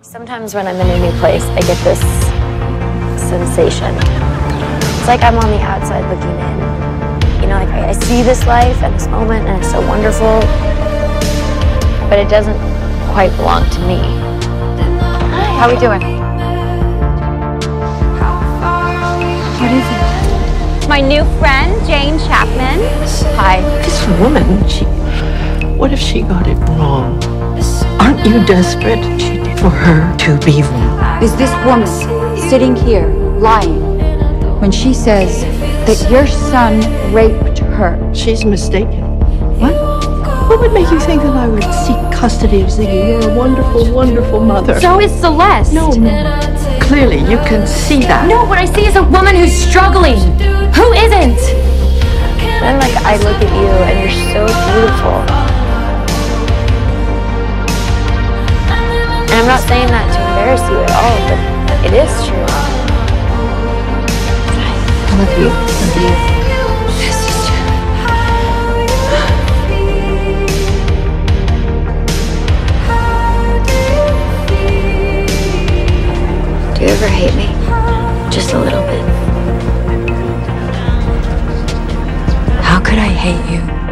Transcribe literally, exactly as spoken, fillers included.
Sometimes when I'm in a new place, I get this sensation. It's like I'm on the outside looking in. You know, like I, I see this life and this moment and it's so wonderful, but it doesn't quite belong to me. Hi. How are we doing? What is it? It's my new friend, Jane Chapman. Hi. This woman, she... What if she got it wrong? Aren't you desperate for her to be wrong? Is this woman sitting here lying when she says that your son raped her? She's mistaken. What? What would make you think that I would seek custody of Ziggy? You're a wonderful, wonderful mother. So is Celeste. No, clearly you can see that. No, what I see is a woman who's struggling. Who isn't? Then, like, I look at you and you're so beautiful. And I'm not saying that to embarrass you at all, but it is true. I love you. Love you. Do you ever hate me? Just a little bit. How could I hate you?